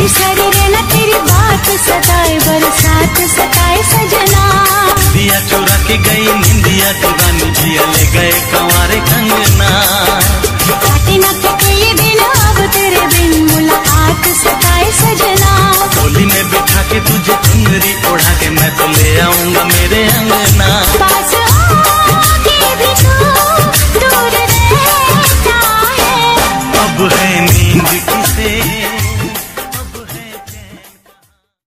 बिसरे न तेरी बात सताए बरसात सताए सजना। दिया चुरा के गई निंदिया दीवानी जिया ले गए कंवारे कंगना।